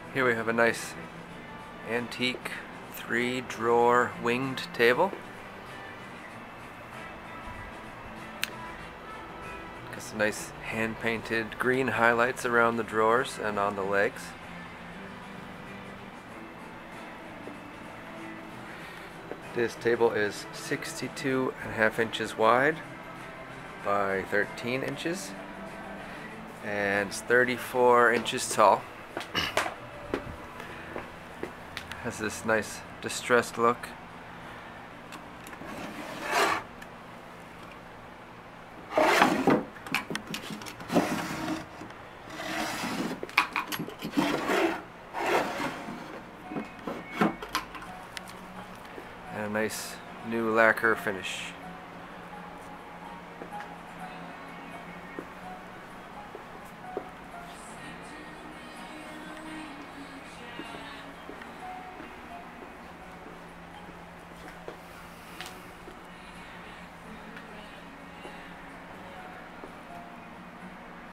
Here we have a nice antique 3-drawer winged table. Got some nice hand-painted green highlights around the drawers and on the legs. This table is 62.5 inches wide by 13 inches and it's 34 inches tall. Has this nice distressed look. And a nice new lacquer finish.